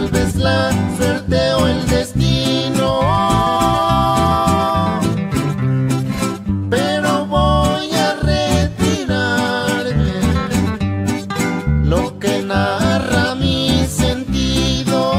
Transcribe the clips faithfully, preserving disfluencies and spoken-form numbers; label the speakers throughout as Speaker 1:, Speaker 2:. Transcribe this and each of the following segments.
Speaker 1: tal vez la suerte o el destino, pero voy a retirarme. Lo que narra mi sentido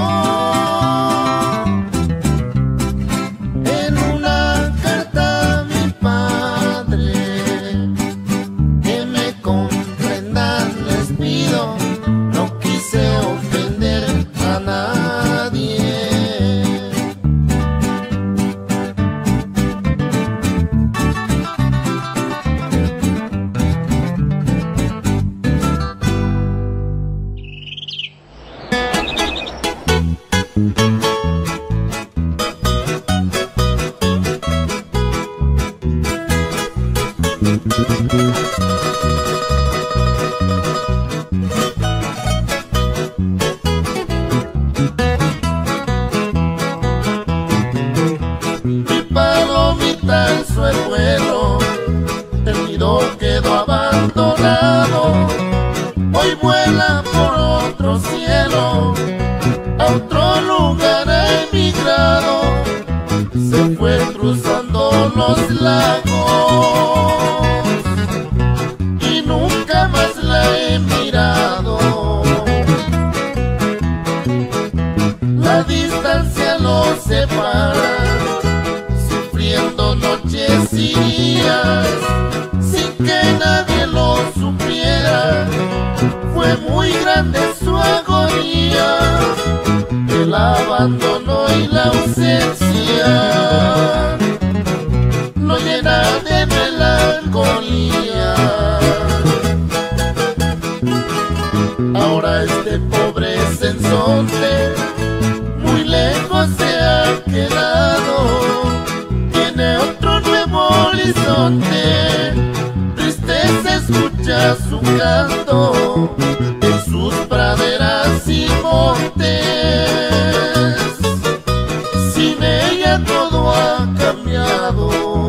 Speaker 1: en una carta a mi padre. Que me comprendan les pido, no quise ofender a nadie. Mi palomita alzó el vuelo, el nido quedó abandonado. Hoy vuela por otro cielo, a otro lugar ha emigrado. Se fue cruzando los lagos y nunca más la he mirado. La distancia los separa, sufriendo noches y días, sin que nadie lo supiera. Fue muy grande su agonía, el abandono y la ausencia lo llena de melancolía. Ahora este pobre sensonte muy lejos se ha quedado, tiene otro nuevo horizonte, triste se escucha su canto en sus praderas y montes. Sin ella todo ha cambiado.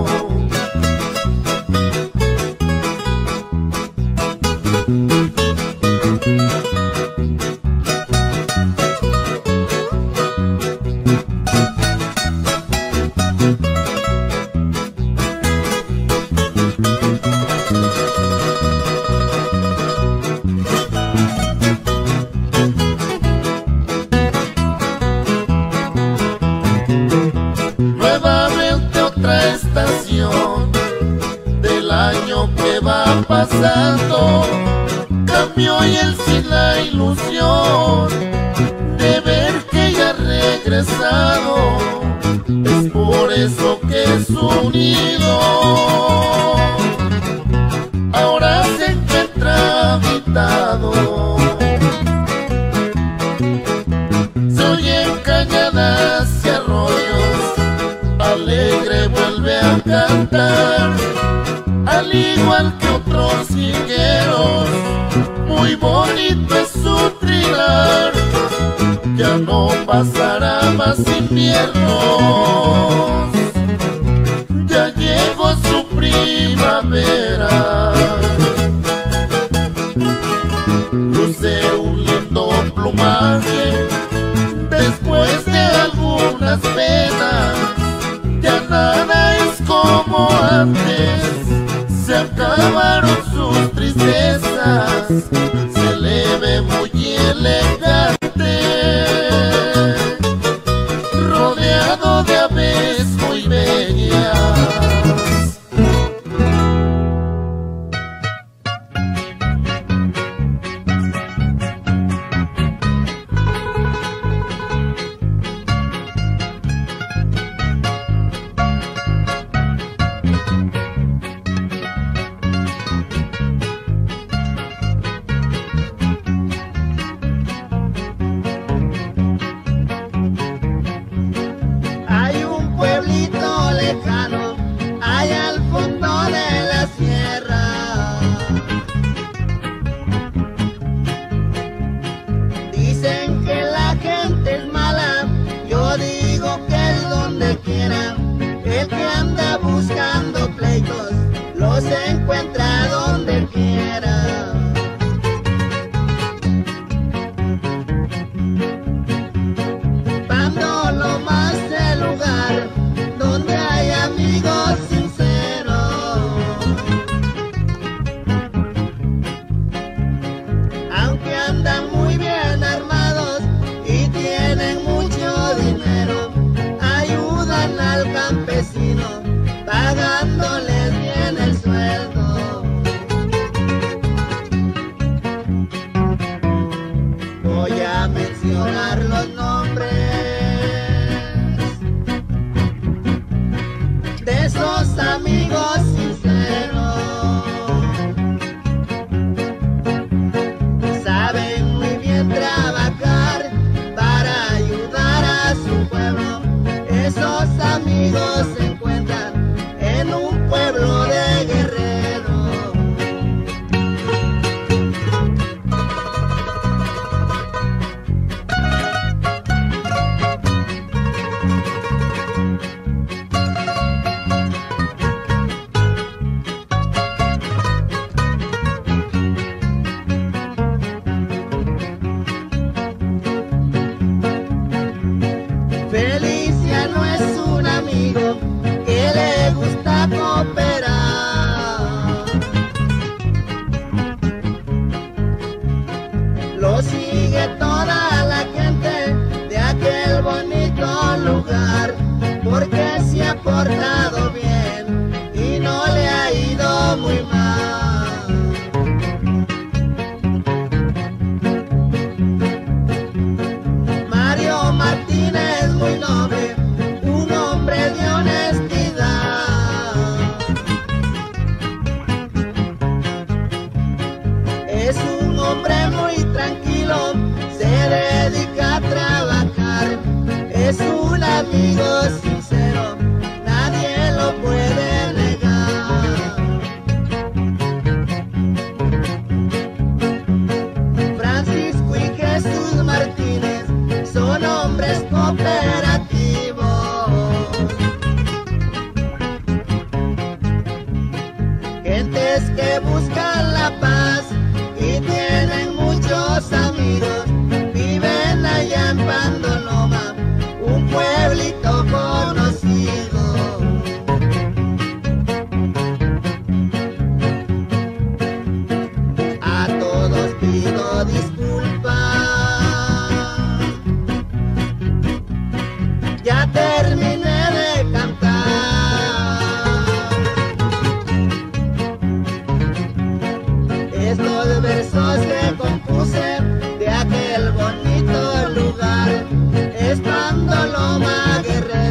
Speaker 1: Nuevamente otra estación del año que va pasando, cambió y él sin la ilusión de ver que ella ha regresado. Es por eso que su nido ahora se encuentra habitado. Se oyen cañadas y arroyos, alegre vuelve a cantar, al igual que otros jilgueros. Muy bonito es su trinar, ya no pasará más inviernos, ya llegó su primavera. Luce un lindo plumaje después de algunas penas, ya nada es como antes, se acabaron sus tristezas, se le ve muy elegante, rodeado de aves muy bellas. bonito lugar, porque se ha portado bien y no le ha ido muy mal. Mario Martínez, muy noble, un hombre de honestidad. Es un hombre muy tranquilo, se dedica a trabajar, es un amigo sincero, nadie lo puede negar. Francisco y Jesús Martínez son hombres cooperativos, gentes que buscan la paz y tienen muchos amigos. Viven allá en Pandoloma, un pueblito conocido. A todos pido disculpas, ya terminé de cantar. Estos versos que compuse de aquel bonito lugar es Pandoloma, Guerrero.